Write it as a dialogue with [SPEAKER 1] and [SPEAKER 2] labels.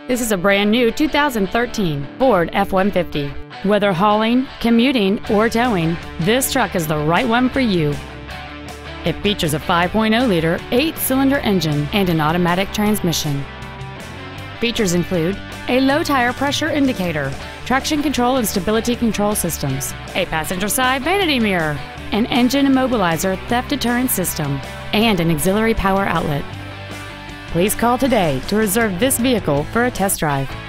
[SPEAKER 1] This is a brand new 2013 Ford F-150. Whether hauling, commuting, or towing, this truck is the right one for you. It features a 5.0-liter 8-cylinder engine and an automatic transmission. Features include a low tire pressure indicator, traction control and stability control systems, a passenger side vanity mirror, an engine immobilizer theft deterrent system, and an auxiliary power outlet. Please call today to reserve this vehicle for a test drive.